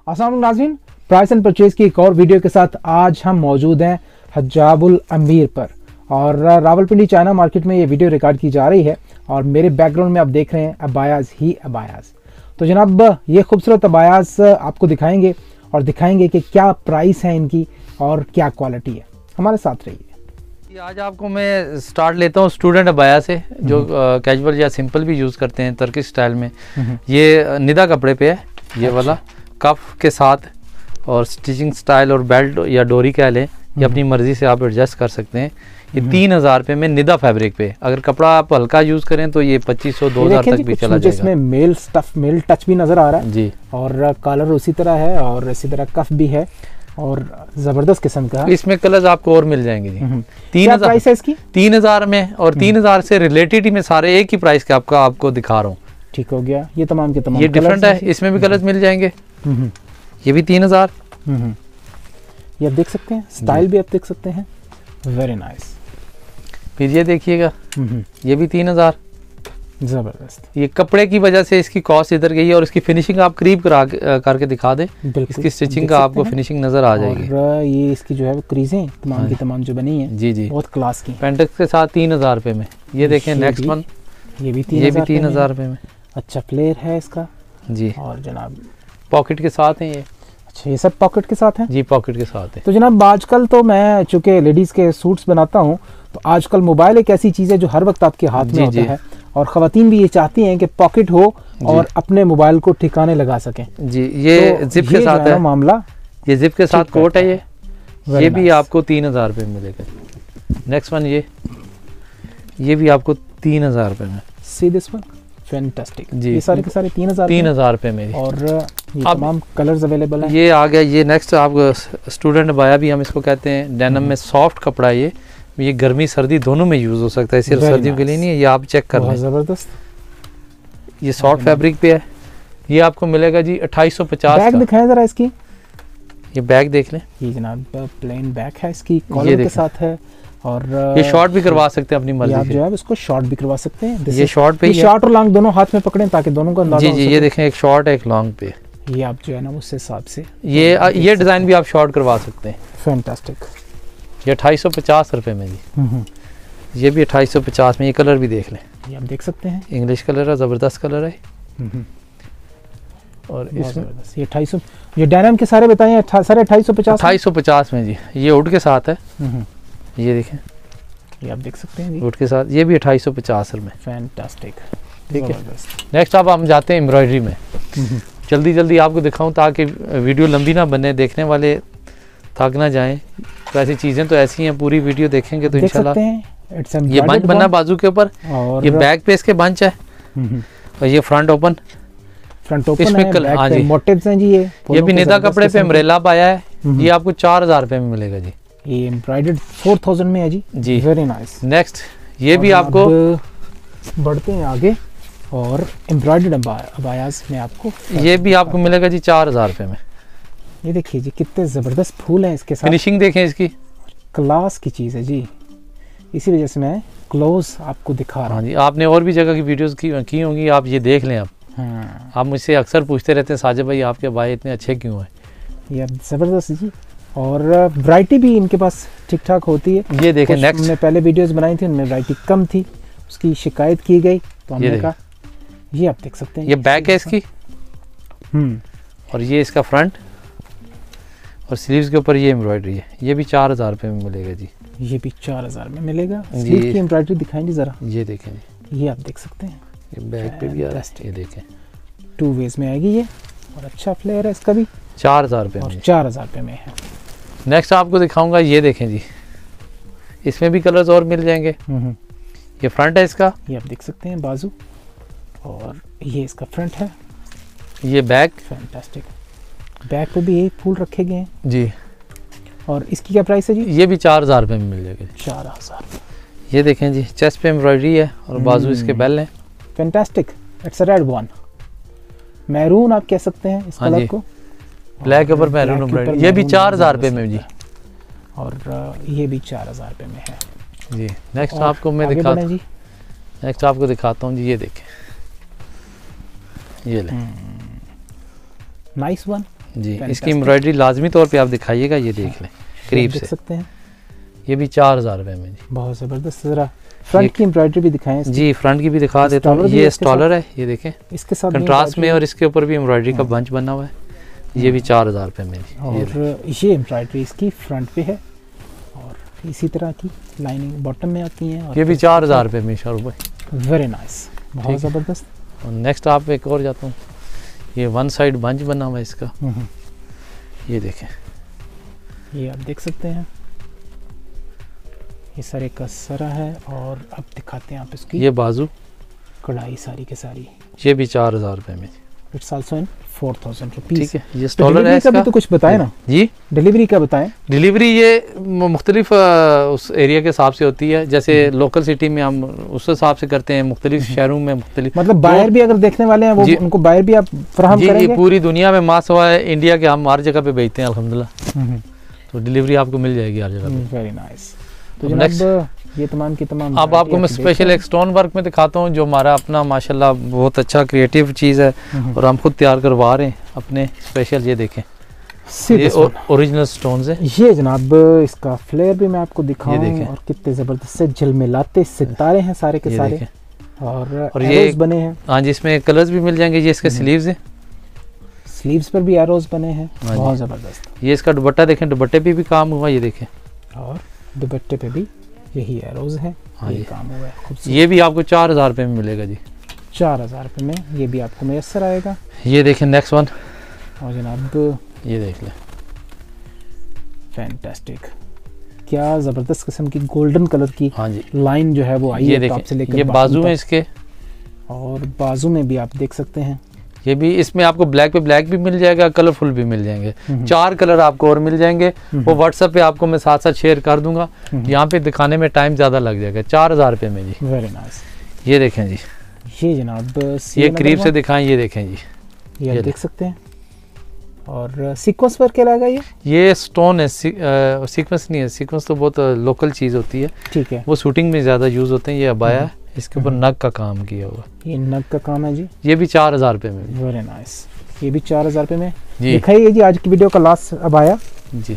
अस्सलाम वालेकुम नाज़रीन, प्राइस एंड परचेज की एक और वीडियो के साथ आज हम मौजूद हैं हज्जाबुल अमीर पर और रावलपिंडी चाइना मार्केट में ये वीडियो रिकॉर्ड की जा रही है और मेरे बैकग्राउंड में आप देख रहे हैं अबायाज ही अबायाज। तो जनाब ये खूबसूरत अबायाज आपको दिखाएंगे और दिखाएंगे कि क्या प्राइस है इनकी और क्या क्वालिटी है। हमारे साथ रहिए। आज आपको मैं स्टार्ट लेता हूँ स्टूडेंट अबाया से, जो कैजुअल या सिंपल भी यूज़ करते हैं तुर्किश स्टाइल में। ये निदा कपड़े पे है, ये वाला कफ के साथ, और स्टिचिंग स्टाइल और बेल्ट या डोरी कह लें, ये अपनी मर्जी से आप एडजस्ट कर सकते हैं। ये 3000 रुपये में निदा फैब्रिक पे। अगर कपड़ा आप हल्का यूज करें तो ये 2500-2000 तक भी चला जाएगा। इसमें मेल स्टफ, मेल टच भी नजर आ रहा है जी, और कलर उसी तरह है और इसी तरह कफ भी है और जबरदस्त किस्म का। इसमें कलर्स आपको और मिल जाएंगे जी। 3000 प्राइस है इसकी, 3000 में, और 3000 से रिलेटेड ही मैं सारे एक ही प्राइस के आपको दिखा रहा हूँ। ठीक हो गया। ये तमाम के तमाम ये डिफरेंट है, इसमें भी कलर्स मिल जाएंगे। ये भी 3000। ये आप देख सकते हैं, स्टाइल भी आप देख सकते हैं, वेरी नाइस। फिर ये देखिएगा, ये भी 3000। जबरदस्त। ये कपड़े की वजह से इसकी कॉस्ट इधर गई है और इसकी फिनिशिंग आप करीब करके दिखा दें, इसकी स्टिचिंग का आपको फिनिशिंग नजर आ जाएगी। और ये इसकी जो है वो क्रीजें तमाम की तमाम जो बनी है जी जी, बहुत क्लास की। पेंटेक्स के साथ 3000 रुपये में। ये देखें नेक्स्ट वन, ये भी 3000 रुपये में। अच्छा फ्लेयर है इसका जी, और जनाब पॉकेट के साथ है ये। अच्छा, ये सब पॉकेट के साथ है जी, पॉकेट के साथ है। तो जनाब आजकल तो मैं चूंकि लेडीज के सूट्स बनाता हूँ, तो आजकल मोबाइल एक ऐसी चीज है जो हर वक्त आपके हाथ में होता है और खवातीन भी ये चाहती हैं कि पॉकेट हो और अपने मोबाइल को ठिकाने लगा सकें। जी, ये तो जिप के साथ है मामला। ये जिप के साथ कोट है ये भी आपको 3000 रुपये में मिलेगा। नेक्स्ट वन, ये भी आपको 3000 रुपये में। सी दिस वन, फैंटास्टिक जी। ये सारे के सारे 3000 रुपये में और ये तमाम कलर्स अवेलेबल हैं। ये आ गया, ये नेक्स्ट आप स्टूडेंट बाया भी हम इसको कहते हैं। डेनिम में सॉफ्ट कपड़ा है ये गर्मी सर्दी दोनों में यूज हो सकता है, सिर्फ सर्दियों के लिए नहीं है। ये आप चेक कर लें, जबरदस्त। ये सॉफ्ट फैब्रिक पे है। ये आपको मिलेगा जी 2850। बैग दिखाएं जरा इसकी। ये बैग देख लें, ये जनाब प्लेन बैग है, इसकी कॉलर के साथ है और ये शॉर्ट भी करवा सकते हैं अपनी मर्जी से। आप जो है इसको शॉर्ट भी करवा सकते हैं। ये शॉर्ट पे, शॉर्ट और लॉन्ग दोनों हाथ में पकड़ें ताकि दोनों का अंदाजा जी जी, ये देखें एक शॉर्ट है एक लॉन्ग पे। ये आप जो है ना उस हिसाब से ये डिजाइन भी आप शॉर्ट करवा सकते हैं। फैंटास्टिक। ये 2850 रुपये में जी। ये भी 2850 में। ये कलर भी देख लें, ये आप देख सकते हैं, इंग्लिश कलर है, जबरदस्त कलर है। और इसमें ये 2800, ये डेनिम के सारे बताएं सारे 2850 में जी। ये हुड के साथ है, ये देखें, ये आप देख सकते हैं जी, हुड के साथ। ये भी 2850 में। फैंटास्टिक, ठीक है। नेक्स्ट अब हम जाते हैं एम्ब्रॉयडरी में। जल्दी जल्दी आपको दिखाऊं ताकि वीडियो लंबी ना बने, देखने वाले थक ना जाएं। तो ऐसी चीज़ें तो ऐसी हैं, पूरी वीडियो देखेंगे तो इंशाल्लाह। ये बंच बना बाजू के ऊपर, ये बैक पे इसके बंच है और ये फ्रंट ओपन इसमें हाँ जी, मोटिव्स हैं जी। ये भी निदा कपड़े पे अम्ब्रेला पाया है। ये आपको 4000 रुपये में मिलेगा जी। ये एम्ब्रॉयडर्ड 4000 में है जी, वेरी नाइस। नेक्स्ट ये भी आपको, बढ़ते हैं आगे और एम्ब्रॉयडर्ड अबायास में आपको ये भी आपको मिलेगा जी 4000 रुपये में। ये देखिए जी कितने जबरदस्त फूल हैं इसके साथ, फिनिशिंग देखें इसकी, क्लास की चीज़ है जी। इसी वजह से मैं क्लोज आपको दिखा रहा हूँ। हाँ जी, आपने और भी जगह की वीडियोस की होंगी, आप ये देख लें। आप आप मुझसे अक्सर पूछते रहते हैं साजिद भाई आपके भाई इतने अच्छे क्यों हैं। ये जबरदस्त जी, और वैरायटी भी इनके पास ठीक ठाक होती है। ये देखें नेक्स्ट, हमने पहले वीडियोस बनाई थी उनमें वैरायटी कम थी, उसकी शिकायत की गई तो हमने कहा ये आप देख सकते हैं। ये बैक है इसकी, और ये इसका फ्रंट, और स्लीव्स के ऊपर ये एम्ब्रॉयडरी है। ये भी 4000 रुपये में मिलेगा जी। ये भी 4000 में मिलेगा। स्लीव की एम्ब्रॉयडरी दिखाएंगे जरा। ये देखें जी, ये आप देख सकते हैं, ये बैक पे भी आ रहा है। ये देखें 2 वेज में आएगी ये, और अच्छा फ्लेयर है इसका भी। 4000 रुपये में, 4000 रुपये में है। नेक्स्ट आपको दिखाऊंगा, ये देखें जी, इसमें भी कलर्स और मिल जाएंगे। ये फ्रंट है इसका, ये आप देख सकते हैं बाजू, और ये इसका फ्रंट है। ये बैक, फैंटास्टिक। बैक पे भी एक फूल रखे गए हैं जी। और इसकी क्या प्राइस है जी? ये भी 4000 रुपये में मिल जाएगा। 4000। ये देखें जी, चेस्ट पे एम्ब्रॉयडरी है और बाजू इसके बेल हैं। Fantastic. It's a red one, maroon आप कह सकते हैं इस कलर को, ब्लैक के ऊपर मैरून एम्ब्रॉयडरी। ये भी 4000 रुपये में जी, और ये भी 4000 रुपये में है जी। नेक्स्ट आपको मैं दिखाता हूँ, नेक्स्ट आपको दिखाता हूँ जी। ये देखें, ये ले, नाइस वन। जी। इसकी एम्ब्रॉयडरी लाजमी तौर पे आप दिखाइएगा, ये देख लें करीब से, देख सकते हैं। ये भी 4000 रुपये में जी। बहुत ज़बरदस्त। ज़रा फ्रंट की एम्ब्रॉयडरी भी दिखाएं जी, फ्रंट की भी दिखा देता हूँ। ये स्टॉलर है, ये देखें इसके साथ कंट्रास्ट में, और इसके ऊपर भी एम्ब्रॉयडरी का बंच बना हुआ है। ये भी 4000 रुपये में जी। और ये एम्ब्रॉयडरी इसकी फ्रंट पे है और इसी तरह की लाइनिंग बॉटम में आती है। ये भी 4000 रुपये में शाहरुख भाई। वेरी नाइस, बहुत ज़बरदस्त। और नेक्स्ट आप एक और जाता हूँ, ये वन साइड बंच बना हुआ है इसका, ये देखें, ये आप देख सकते हैं। ये सारे का सरा है और अब दिखाते हैं आप इसकी ये बाजू कढ़ाई सारी के सारी। ये भी 4000 रुपये में। It's also in 4000 rupees. ठीक है, ये स्टॉलर है इसका। तो कुछ बताएं ना जी, डिलीवरी का बताएं। डिलीवरी ये मुख्तलिफ उस एरिया के हिसाब से होती है। जैसे लोकल सिटी में हम उस हिसाब से करते हैं, मुख्तलिफ शहरों में मुख्तलिफ, मतलब बाहर भी अगर देखने वाले हैं वो उनको बाहर भी आप फराहम करेंगे? जी, पूरी दुनिया में मास हुआ है, इंडिया के हम हर जगह पे भेजते हैं अल्हम्दुलिल्लाह। तो डिलीवरी आपको मिल जाएगी हर जगह पे। Very nice. तो जनाब ये तमाम की तमाम अब आपको मैं स्पेशल एक स्टोन वर्क में दिखाता हूँ, जो हमारा अपना माशाल्लाह बहुत अच्छा क्रिएटिव चीज़ है और हम खुद तैयार करवा रहे हैं अपने स्पेशल। ये देखें, ये ओरिजिनल स्टोन्स है। ये जनाब इसका फ्लेयर भी मैं आपको दिखाऊं, और कितने ज़बरदस्त से झिलमिलाते सितारे हैं सारे के सारे, और ये बने हैं। हाँ जी, इसमें कलर्स भी मिल जाएंगे। ये इसके स्लीव्स हैं, स्लीव्स पर भी एरोज बने हैं, बहुत ज़बरदस्त। ये इसका दुपट्टा देखें, दुपट्टे पे भी काम हुआ, ये देखें, और दुपट्टे पे भी यही एरोज है। हाँ, ये काम हुआ है। ये भी आपको 4000 रुपये में मिलेगा जी। 4000 रुपये में ये भी आपको मैसर आएगा। ये देखें नेक्स्ट वन, और जनाब ये देख लें, फैंटास्टिक, क्या ज़बरदस्त किस्म की गोल्डन कलर की हाँ जी लाइन जो है वो आई है टॉप से लेकर। ये बाजू में इसके, और बाजू में भी आप देख सकते हैं। ये भी, इसमें आपको ब्लैक पे ब्लैक भी मिल जाएगा, कलरफुल भी मिल जाएंगे। 4 कलर आपको और मिल जाएंगे। वो व्हाट्सएप पे आपको मैं साथ साथ शेयर कर दूंगा। यहाँ पे दिखाने में टाइम ज़्यादा लग जाएगा। 4000 रुपये में जी। Very nice. ये देखें जी, ये जनाब ये करीब से दिखाएं, ये देखें जी, ये देख सकते हैं। और सीक्वेंस पर क्या लगा? ये स्टोन है, सीक्वेंस नहीं है। सीक्वेंस तो बहुत लोकल चीज़ होती है, ठीक है, वो शूटिंग में ज़्यादा यूज़ होते हैं। ये अबाया है, इसके ऊपर नग का काम किया हुआ। ये नग का काम है जी। ये भी 4000 रुपये में। वेरी नाइस, ये भी 4000 रुपये में जी। दिखाइए जी आज की वीडियो का लास्ट अबाया जी,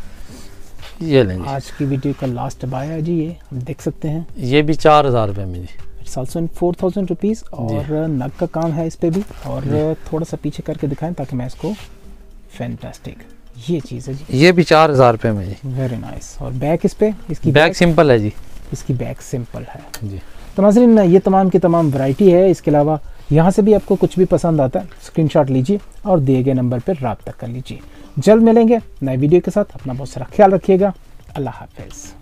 ये लेंगे आज की वीडियो का लास्ट अबाया जी। ये हम देख सकते हैं, ये भी 4000 रुपये में जी। It's also in 4000 rupees. और नग का काम है इस पे भी। और थोड़ा सा पीछे करके दिखाएं ताकि मैं इसको, फैंटास्टिक, ये चीज़ है जी। ये भी 4000 रुपये में जी। Very nice. और बैक इस पे, इसकी बैक सिंपल है जी। इसकी बैक सिंपल है जी। तो नाज़रीन ये तमाम की तमाम वैरायटी है। इसके अलावा यहाँ से भी आपको कुछ भी पसंद आता है स्क्रीनशॉट लीजिए और दिए गए नंबर पर रब्ता कर लीजिए। जल्द मिलेंगे नए वीडियो के साथ। अपना बहुत सारा ख्याल रखिएगा। अल्लाह हाफिज़।